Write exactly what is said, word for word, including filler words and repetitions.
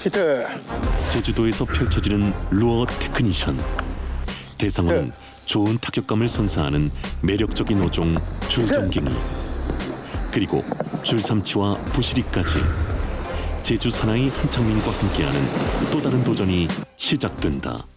히트. 제주도에서 펼쳐지는 루어 테크니션. 대상어는 좋은 타격감을 선사하는 매력적인 어종 줄점갱이, 그리고 줄삼치와 부시리까지 제주 사나이 한창민과 함께하는 또 다른 도전이 시작된다.